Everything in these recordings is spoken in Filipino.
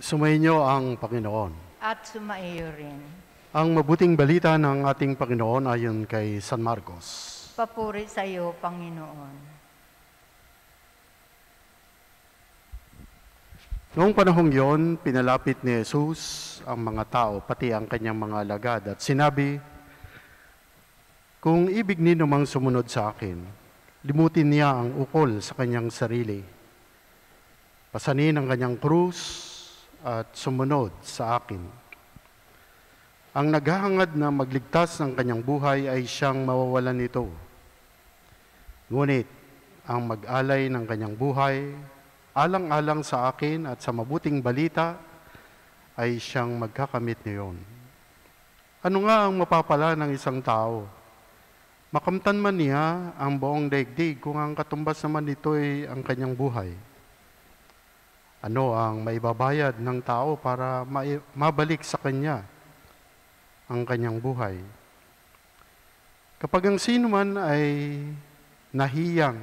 Sumainyo ang Panginoon. At sumaiyo rin. Ang mabuting balita ng ating Panginoon ayon kay San Marcos. Papuri sa iyo, Panginoon. Noong panahong yon, pinalapit ni Jesus ang mga tao, pati ang kanyang mga alagad, at sinabi, "Kung ibig ninyo mang sumunod sa akin, limutin niya ang ukol sa kanyang sarili. Pasanin ang kanyang krus at sumunod sa akin. Ang naghahangad na magligtas ng kanyang buhay ay siyang mawawalan nito. Ngunit ang mag-alay ng kanyang buhay, alang-alang sa akin at sa mabuting balita, ay siyang magkakamit niyon. Ano nga ang mapapala ng isang tao? Makamtan man niya ang buong daigdig kung ang katumbas naman nito ay ang kanyang buhay. Ano ang maibabayad ng tao para mabalik sa kanya ang kanyang buhay? Kapag ang sino man ay nahiyang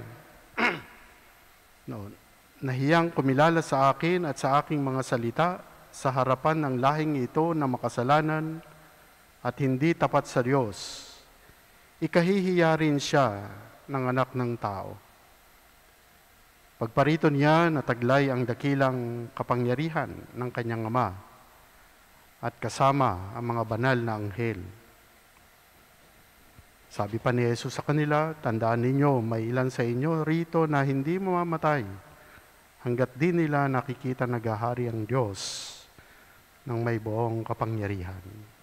kumilala sa akin at sa aking mga salita sa harapan ng lahing ito na makasalanan at hindi tapat sa Diyos, ikahihiya rin siya ng anak ng tao. Pagparito niya, nataglay ang dakilang kapangyarihan ng kanyang Ama at kasama ang mga banal na anghel. Sabi pa ni Jesus sa kanila, tandaan ninyo, may ilan sa inyo rito na hindi mamamatay hanggat di nila nakikita naghahari ang Diyos ng may buong kapangyarihan."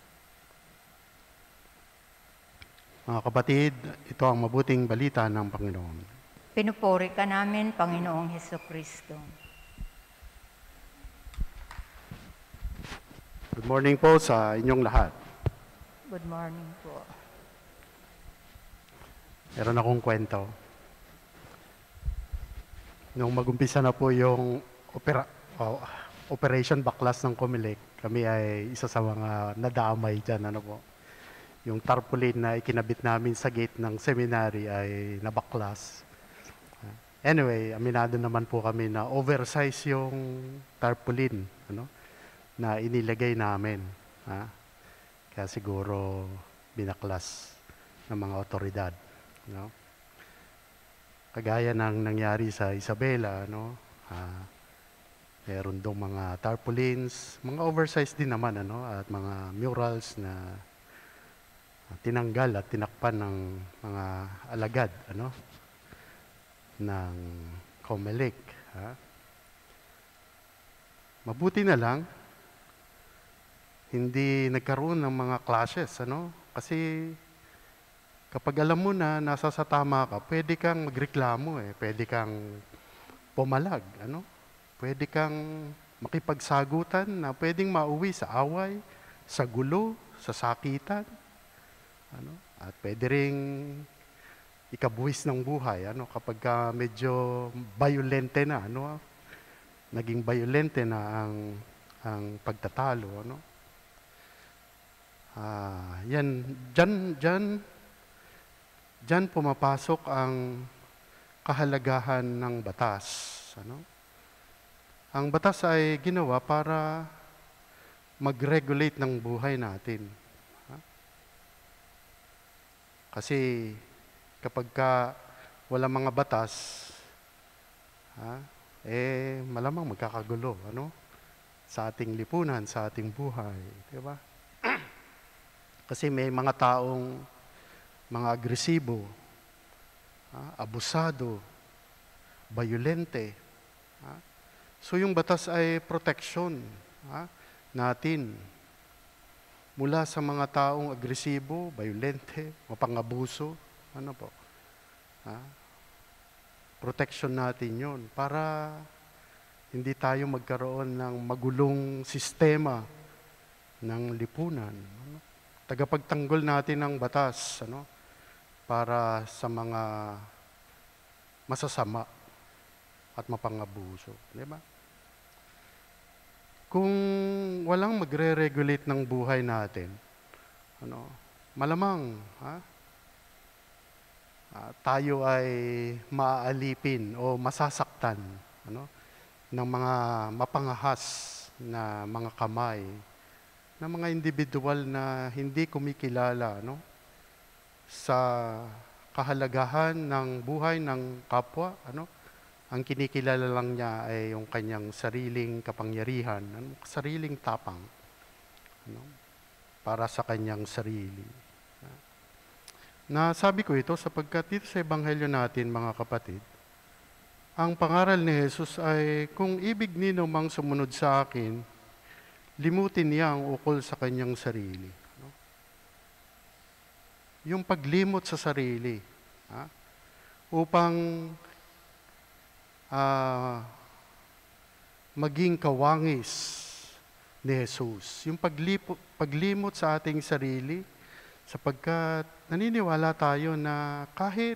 Mga kapatid, ito ang mabuting balita ng Panginoon. Pinupuri ka namin, Panginoong Hesukristo. Good morning po sa inyong lahat. Good morning po. Meron akong kwento. Nung magumpisa na po yung Operation Baklas ng HOMILY, kami ay isa sa mga nadamay dyan. Yung tarpaulin na ikinabit namin sa gate ng seminary ay nabaklas. Anyway, aminado naman po kami na oversize yung tarpaulin na inilagay namin. Kaya siguro binaklas ng mga otoridad. Kagaya ng nangyari sa Isabela, meron dong mga tarpaulins, mga oversize din naman, at mga murals na tinanggal at tinakpan ng mga alagad, ng HOMILY. Mabuti na lang, hindi nagkaroon ng mga clashes, Kasi kapag alam mo na nasa sa tama ka, pwede kang magreklamo, pwede kang pumalag, Pwede kang makipagsagutan na pwedeng mauwi sa away, sa gulo, sa sakitan, At pwede ring ikabuhis ng buhay, kapag medyo violente na, naging violente na ang pagtatalo, Diyan pumapasok ang kahalagahan ng batas, Ang batas ay ginawa para mag-regulate ng buhay natin. Kasi kapag wala mga batas, malamang magkakagulo, sa ating lipunan, sa ating buhay, di ba? Kasi may mga taong mga agresibo, abusado, violente. So yung batas ay protection natin mula sa mga taong agresibo, violente, mapang-abuso. Protection natin yon para hindi tayo magkaroon ng magulong sistema ng lipunan. Tagapagtanggol natin ng batas, para sa mga masasama at mapang-abuso. Di ba? Kung walang magre-regulate ng buhay natin, malamang tayo ay maaalipin o masasaktan ng mga mapangahas na mga kamay, na mga individual na hindi kumikilala, no? Sa kahalagahan ng buhay ng kapwa, ano? Ang kinikilala lang niya ay yung kanyang sariling kapangyarihan, ano? Sariling tapang, ano? Para sa kanyang sarili. Nasabi ko ito sapagkat dito sa Ebanghelyo natin, mga kapatid, ang pangaral ni Jesus ay, kung ibig nino mang sumunod sa akin, limutin niya ang ukol sa kanyang sarili. No? Yung paglimot sa sarili. Upang maging kawangis ni Jesus. Yung paglimot sa ating sarili, sapagkat naniniwala tayo na kahit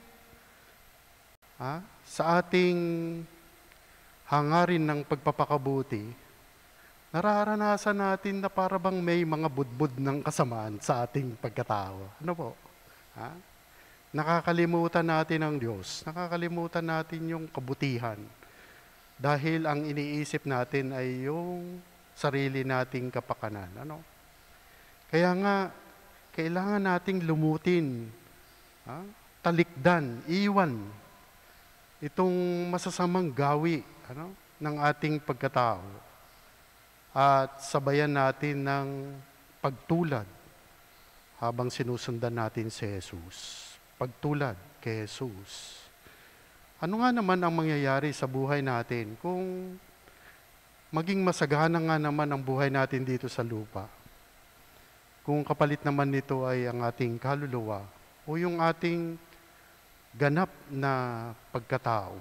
sa ating hangarin ng pagpapakabuti, nararanasan natin na para bang may mga budbud ng kasamaan sa ating pagkatao. Ano po? Nakakalimutan natin ang Diyos. Nakakalimutan natin yung kabutihan. Dahil ang iniisip natin ay yung sarili nating kapakanan. Ano? Kaya nga, kailangan nating lumutin, talikdan, iwan itong masasamang gawi, ano, ng ating pagkatao. At sabayan natin ng pagtulad habang sinusundan natin si Jesus. Pagtulad kay Jesus. Ano nga naman ang mangyayari sa buhay natin kung maging masagana nga naman ang buhay natin dito sa lupa? Kung kapalit naman nito ay ang ating kaluluwa o yung ating ganap na pagkatao,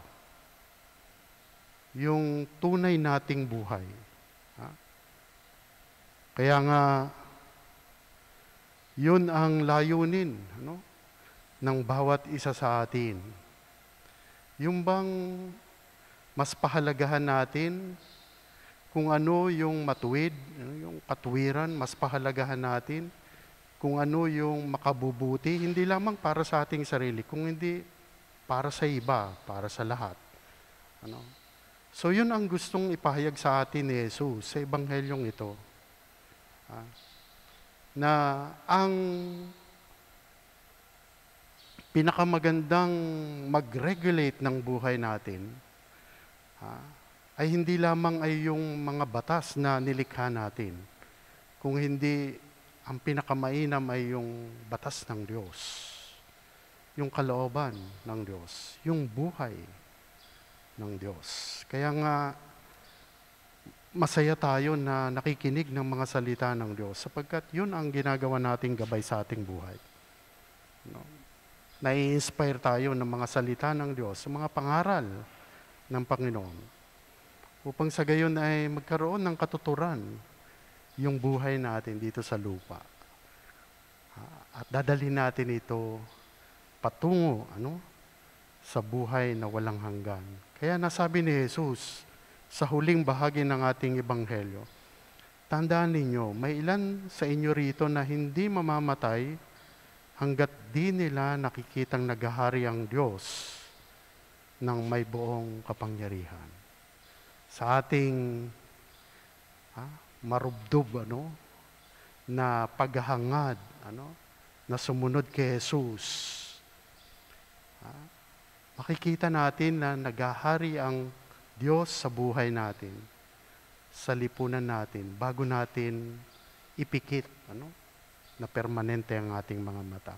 yung tunay nating buhay. Kaya nga, yun ang layunin, ano, ng bawat isa sa atin. Yung bang mas pahalagahan natin kung ano yung matuwid, yung katwiran, mas pahalagahan natin kung ano yung makabubuti, hindi lamang para sa ating sarili, kung hindi para sa iba, para sa lahat. Ano? So yun ang gustong ipahayag sa atin ni Jesus sa Ebanghelyong ito. Na ang pinakamagandang mag-regulate ng buhay natin ay hindi lamang ay yung mga batas na nilikha natin, kung hindi ang pinakamainam ay yung batas ng Diyos, yung kalooban ng Diyos, yung buhay ng Diyos. Kaya nga, masaya tayo na nakikinig ng mga salita ng Diyos sapagkat yun ang ginagawa nating gabay sa ating buhay. No? Nai-inspire tayo ng mga salita ng Diyos, sa mga pangaral ng Panginoon, upang sa gayon ay magkaroon ng katuturan yung buhay natin dito sa lupa. At dadalhin natin ito patungo, ano, sa buhay na walang hanggan. Kaya nasabi ni Jesus sa huling bahagi ng ating ebanghelyo, tandaan ninyo, may ilan sa inyo rito na hindi mamamatay hanggat di nila nakikitang naghahari ang Diyos ng may buong kapangyarihan. Sa ating marubdob, ano, na paghahangad, ano, na sumunod kay Jesus, makikita natin na naghahari ang Diyos sa buhay natin, sa lipunan natin, bago natin ipikit, ano, na permanente ang ating mga mata.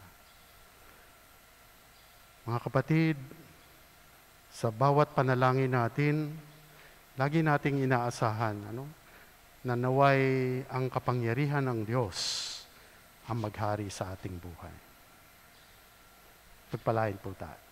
Mga kapatid, sa bawat panalangin natin, lagi nating inaasahan, ano, na naway ang kapangyarihan ng Diyos ang maghari sa ating buhay. Pagpalain po tayo.